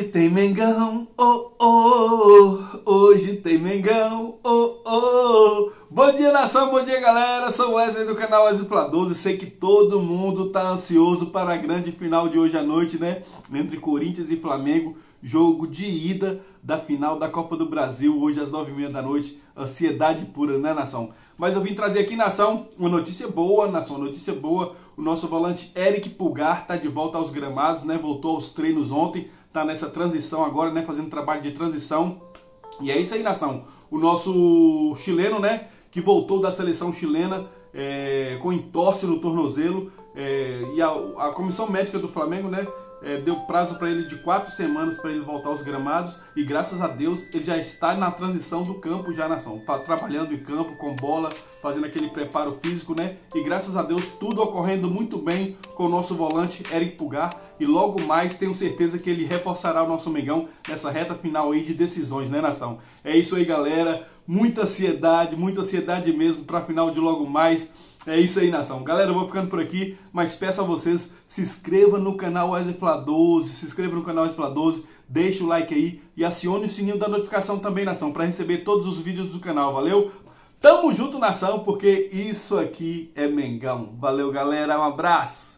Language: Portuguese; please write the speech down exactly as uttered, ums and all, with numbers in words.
tem Mengão, oh, oh, hoje tem Mengão, oh, oh. Bom dia, nação, bom dia, galera. Sou o Wesley do canal Wesley Fla doze. Sei que todo mundo tá ansioso para a grande final de hoje à noite, né? Entre Corinthians e Flamengo, jogo de ida da final da Copa do Brasil, hoje às nove e meia da noite. Ansiedade pura, né, nação? Mas eu vim trazer aqui, nação, uma notícia boa, nação, uma notícia boa. O nosso volante Eric Pulgar tá de volta aos gramados, né? Voltou aos treinos ontem, tá nessa transição agora, né? Fazendo trabalho de transição. E é isso aí, nação. O nosso chileno, né? Que voltou da seleção chilena é, com entorse no tornozelo. É, e a, a comissão médica do Flamengo, né? É, deu prazo para ele de quatro semanas para ele voltar aos gramados, e graças a Deus ele já está na transição do campo, já, nação, trabalhando em campo com bola, fazendo aquele preparo físico, né? E graças a Deus tudo ocorrendo muito bem com o nosso volante Eric Pulgar, e logo mais tenho certeza que ele reforçará o nosso Mengão nessa reta final aí de decisões, né, nação? É isso aí, galera, muita ansiedade, muita ansiedade mesmo para a final de logo mais. É isso aí, nação. Galera, eu vou ficando por aqui, mas peço a vocês, se inscreva no canal Wesley Fla doze, se inscreva no canal Wesley Fla doze, deixa o like aí e acione o sininho da notificação também, nação, para receber todos os vídeos do canal, valeu? Tamo junto, nação, porque isso aqui é Mengão. Valeu, galera, um abraço!